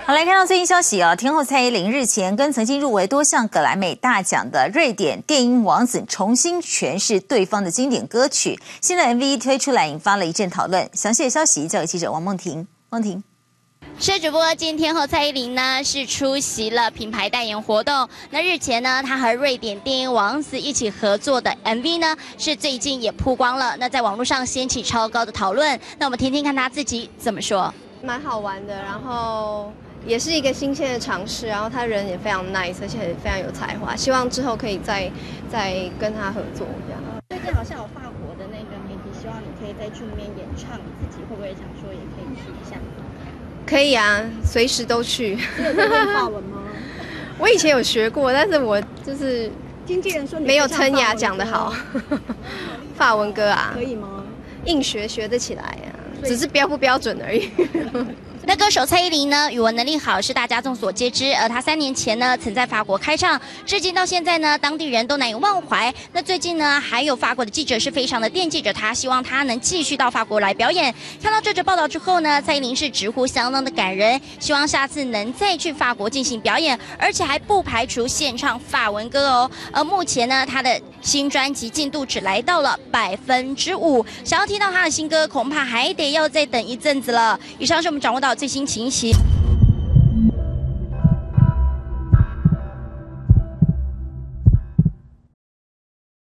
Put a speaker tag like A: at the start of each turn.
A: 好，来看到最新消息啊，天后蔡依林日前跟曾经入围多项葛莱美大奖的瑞典电音王子重新诠释对方的经典歌曲，新的 MV 推出来，引发了一阵讨论。详细的消息交给记者王梦婷。梦婷。
B: 是主播，今天后蔡依林呢是出席了品牌代言活动。那日前呢，她和瑞典电音王子一起合作的 MV 呢，是最近也曝光了。那在网络上掀起超高的讨论。那我们听听看她自己怎么说。
C: 蛮好玩的，然后也是一个新鲜的尝试。然后他人也非常 nice， 而且非常有才华。希望之后可以再跟他合作这样。
D: 最近好像有法国的那个媒体希望你可以再去那边演唱，自己会不会想说也可以去一下？
C: 可以啊，随时都去。
D: 你有在练法文吗？
C: 我以前有学过，但是我就是
D: 经纪人说你
C: 没有称雅讲得好。法文歌啊，
D: 可以吗？
C: 硬学得起来啊，只是标不标准而已。
B: 那歌手蔡依林呢，语文能力好是大家众所皆知，而她3年前呢曾在法国开唱，至今到现在呢，当地人都难以忘怀。那最近呢，还有法国的记者是非常的惦记着她，希望她能继续到法国来表演。看到这则报道之后呢，蔡依林是直呼相当的感人，希望下次能再去法国进行表演，而且还不排除献唱法文歌哦。而目前呢，她的新专辑进度只来到了5%，想要听到她的新歌，恐怕还得要再等一阵子了。以上是我们掌握到最新情形。